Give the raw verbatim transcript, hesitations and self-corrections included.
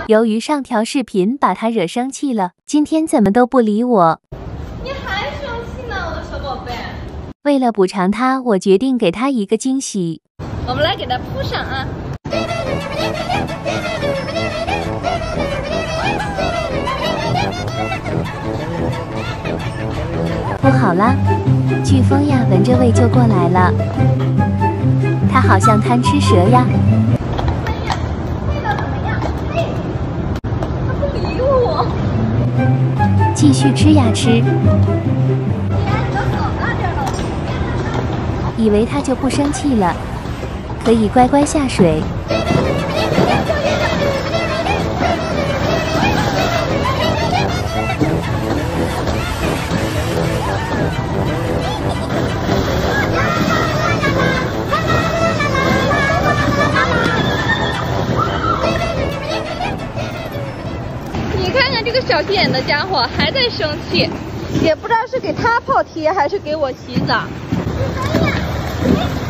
由于上条视频把他惹生气了，今天怎么都不理我。 你还生气呢，我的小宝贝。 为了补偿他，我决定给他一个惊喜。 我们来给他铺上啊。 铺好啦，飓风呀，闻着味就过来了。它好像贪吃蛇呀。继续吃呀吃，以为他就不生气了，可以乖乖下水。 你看看这个小心眼的家伙还在生气，也不知道是给他泡贴还是给我洗澡。